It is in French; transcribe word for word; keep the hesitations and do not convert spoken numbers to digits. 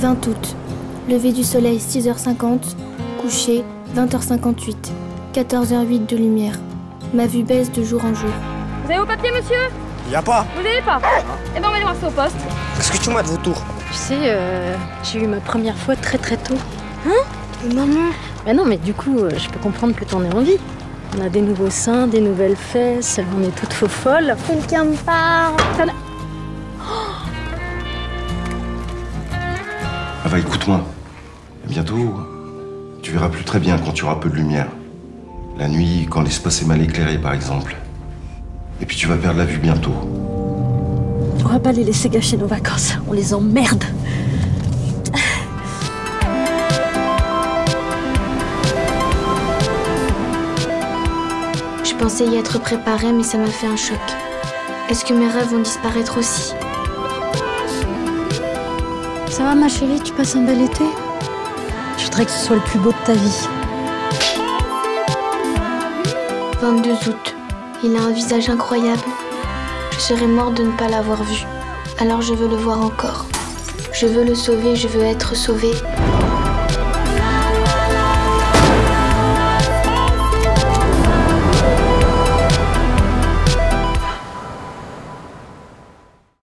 vingt août. Lever du soleil six heures cinquante, coucher vingt heures cinquante-huit. quatorze heures huit de lumière. Ma vue baisse de jour en jour. Vous avez vos papiers, monsieur? Y a pas. Vous n'avez pas? Eh ben on va aller voir ça au poste. Qu'est-ce que tu m'as de vos tours? Tu sais, euh, j'ai eu ma première fois très très tôt. Hein? Maman? Bah non, mais du coup, euh, je peux comprendre que t'en aies envie. On a des nouveaux seins, des nouvelles fesses, on est toutes faux folles. Quelqu'un me parle. Ah bah écoute-moi, bientôt, tu verras plus très bien quand tu auras peu de lumière. La nuit, quand l'espace est mal éclairé, par exemple. Et puis tu vas perdre la vue bientôt. On va pas les laisser gâcher nos vacances, on les emmerde. Je pensais y être préparée, mais ça m'a fait un choc. Est-ce que mes rêves vont disparaître aussi? Ça va ma chérie, tu passes un bel été? Je voudrais que ce soit le plus beau de ta vie. vingt-deux août. Il a un visage incroyable. Je serais morte de ne pas l'avoir vu. Alors je veux le voir encore. Je veux le sauver, je veux être sauvée.